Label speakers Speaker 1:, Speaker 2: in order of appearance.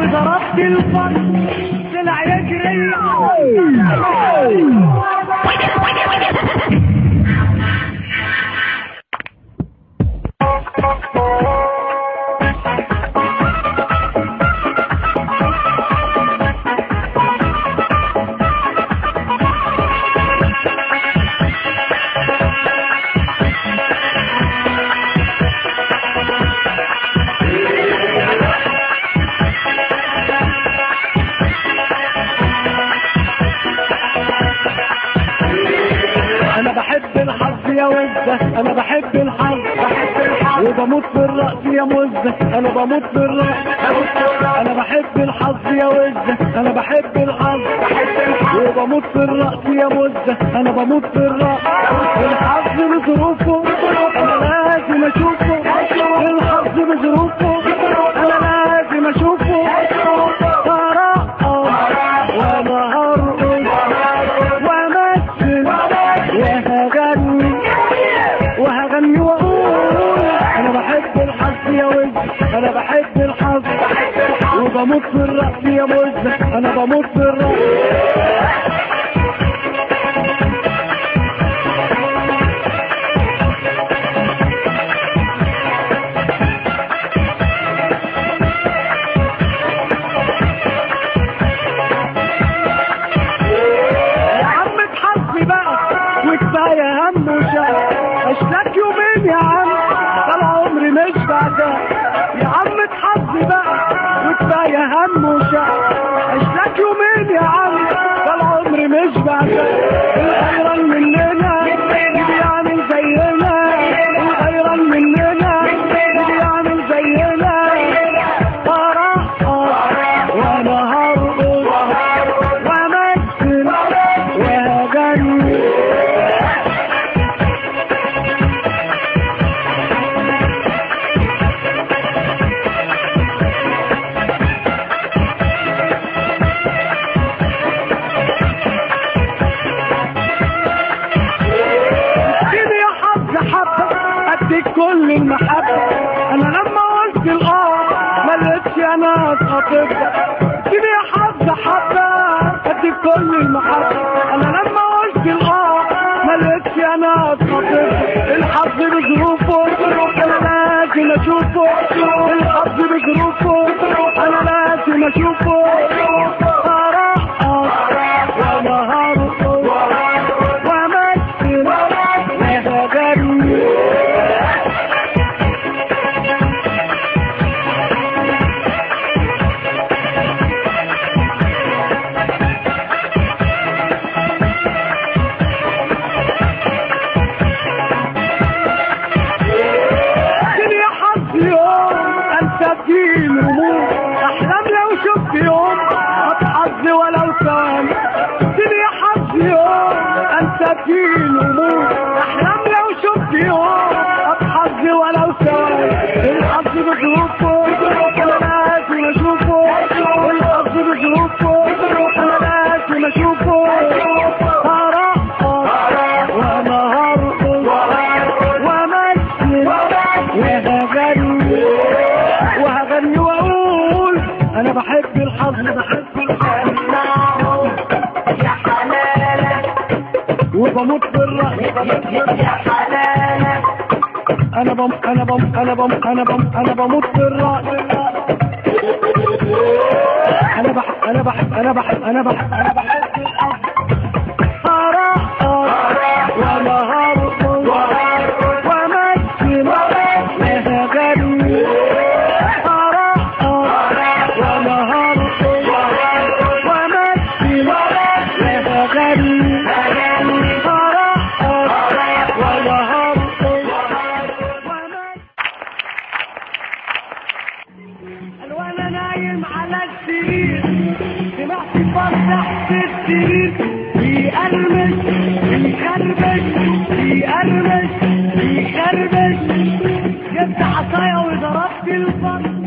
Speaker 1: وضربت الفن طلع يجري. انا بحب الحظ يا وزة، انا بحب الحظ وبموت في الرقص يا مزة، انا بموت في الرقص. انا بحب الحظ يا وزة، انا بحب الحظ وبموت في الرقص يا مزة، انا بموت في الرقص. الحظ بظروفه انا لازم اشوفه، الحظ بظروفه انا لازم اشوفه. هرقص وانا هرقص وامثل وهغني واقول انا بحب الحظ يا وزة، انا بحب الحظ وبموت في الرقص يا مزة، انا بموت في الرقص. وكفايه هم وشقى اشتاك يومين يا عم، طال عمري مش بعدها. يا عم اتحظي بقى وكفايه هم وشقى اشتاك يومين يا عم، طال عمري مش بعدها. الغيران مننا يجي يعمل زينا، الغيران مننا يجي يعمل زينا. هرقص وانا هرقص وامثل وهغني. اديك كل المحبة، انا لما قلت ما لقيتش انا خاطبها. اديني يا حظ حبة اديك كل المحبة، انا لما قلت ما لقيتش انا خاطبها. الحظ بظروفه انا لازم اشوفه، الحظ بظروفه انا لازم اشوفه. هرقص وانا هرقص وامثل وهغني. تبديل رموز احلام لو شفت يوم هتحظ ولو ثواني. اديني يا حظ يوم انت تجيل رموز احلام لو شفت يوم هتحظ ولو ثواني. الحظ بظروفه انا لازم اشوفه، الحظ بظروفه انا لازم اشوفه. هرقص وانا هرقص وامثل وهغني واقول انا بحب الحظ، بحب الحظ يا حلالة وبموت في الرقص يا حلالة. انا بموت في الرقص. انا بحب الحظ. هرقص وانا هرقص وامثل وهغني. وانا نايم على السرير سمعت فرح في السرير بيقرمش بيخربش بيقرمش بيخربش. جبت عصايا وضربت الفرح.